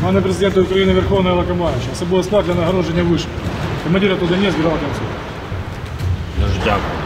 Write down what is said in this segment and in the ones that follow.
Пане президенту України Верховного Головнокомандуючого, особливий склад для нагородження вишки. Командира туди не збирав концу. Дуже дякую.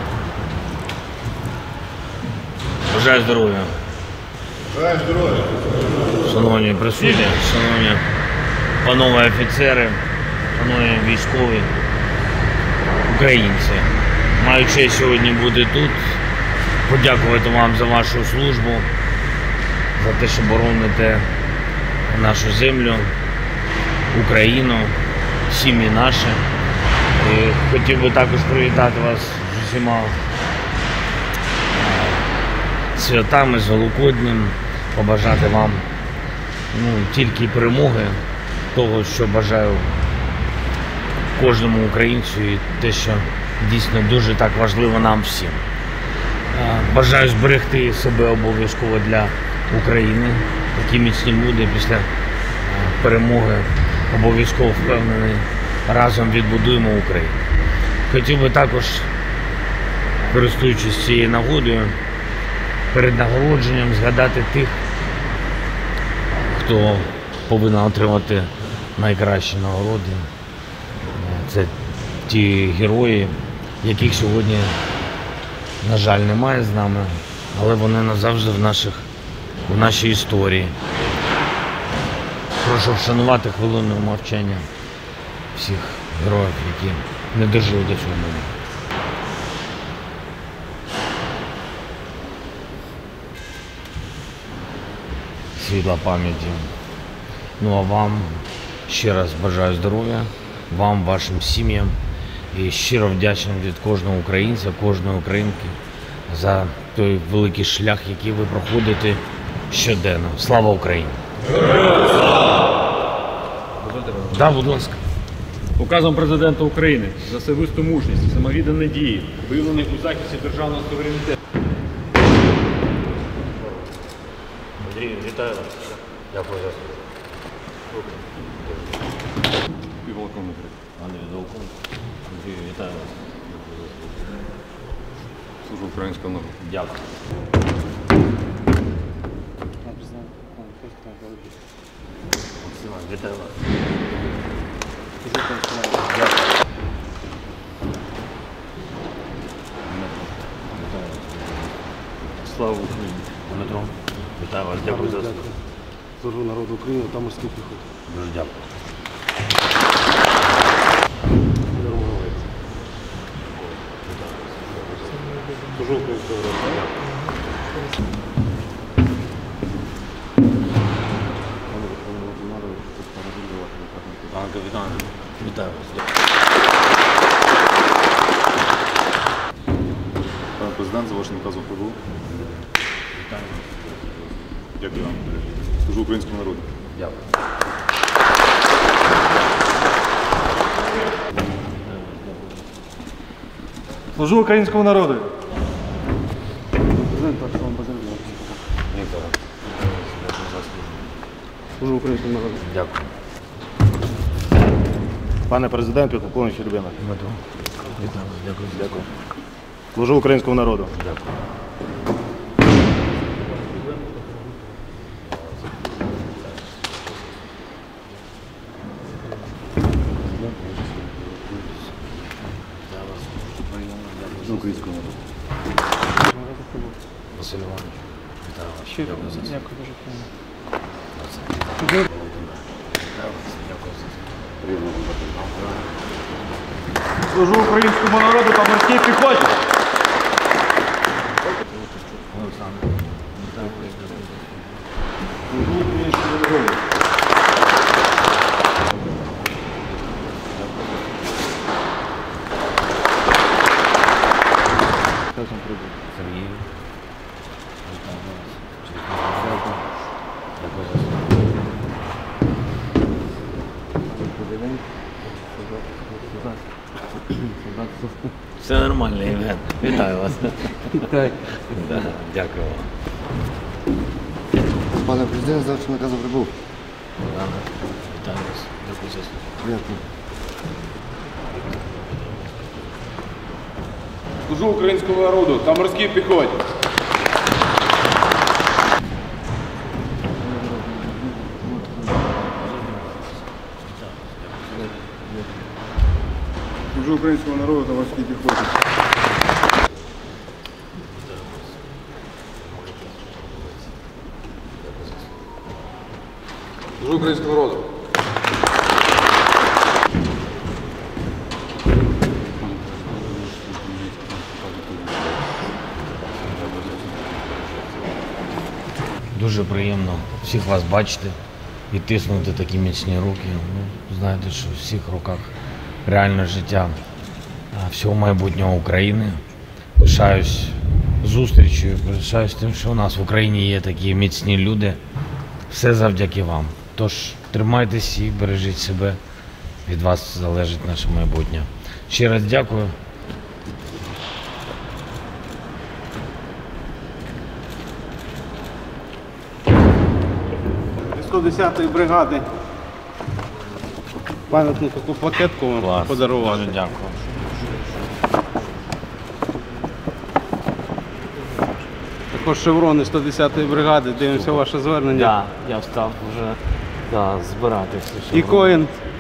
Бажаю здоров'я. Бажаю здоров'я. Шановні присутні, шановні панове офіцери, шановні військові, українці. Маю честь сьогодні бути тут, подякувати вам за вашу службу, за те, що бороните нашу землю, Україну, сім'ї наші. І хотів би також привітати вас з усіма святами, з Великоднем, побажати вам тільки перемоги, того, що бажаю кожному українцю і те, що дійсно дуже так важливо нам всім. Бажаю зберегти себе обов'язково для України. Такі міцні люди після перемоги обов'язково впевнений, разом відбудуємо Україну. Хотів би також, користуючись цією нагодою, перед нагородженням згадати тих, хто повинен отримати найкращі нагороди. Це ті герої, яких сьогодні, на жаль, немає з нами, але вони назавжди в нашій історії. Прошу вшанувати хвилиною мовчання всіх героїв, які не дожили до цього моменту. Світла пам'яті. Ну а вам ще раз бажаю здоров'я, вам, вашим сім'ям і щиро вдячний від кожного українця, кожної українки за той великий шлях, який ви проходите щоденно. Слава Україні! Героям слава! Да, будь ласка. Указом Президента України за особисту мужність і самовіддані дії, виявлених у захисті державного суверенітету. Андрій, вітаю вас. Дякую за службу. Співполковник. Андрій Довкун. Андрій, вітаю вас. Дякую за службу. Служу українського народу. Дякую. Максима, вітаю вас. Дякую. Слава Україні. Дмитро, вітаю вас. Дякую за службу. Служу народу України та морській піхоті. Дуже дякую. Служу українського народу. Капітан, вітаю вас. Пане президент, за вашим наказом прибув. Вітаю. Дякую вам. Служу українському народу. Дякую. Служу українському народу. Віктор, дякую за службу. Служу українському народу. Дякую. Пане президент, підполковник Щербина. Дмитро, вітаю вас. Дякую. Дякую. Служу українському народу. Дякую. Служу українському народу. Василь Іванович, вітаю вас. Дякую за службу. Дякую дуже. Вітаю вас. Дякую за службу. Служу українському народу та морській піхоті. Олександр, вітаю вас. Служу українському народу. Сергій, вітаю вас. Дякую за службу. Все нормально, Євген. Вітаю вас. Так. Да, дякую вам. Пане президент, за вашим наказом прибув. Олена, вітаю вас. Дякую за службу. Дякую. Служу українському народу та морській піхоті. українського народу та морській піхоті. Служу українському народу. Дуже приємно всіх вас бачити і тиснути такі міцні руки. Ну, знаєте, що в всіх руках реальне життя всього майбутнього України. Пишаюсь зустрічю, пишаюсь тим, що у нас в Україні є такі міцні люди. Все завдяки вам. Тож тримайтесь і бережіть себе. Від вас залежить наше майбутнє. Ще раз дякую. З 110-ї бригади пам'ятну таку пакетку вам подарувати. Дуже дякую. Також шеврони 110-ї бригади, дивимося ваше звернення. Я встав вже збирати все. І коїн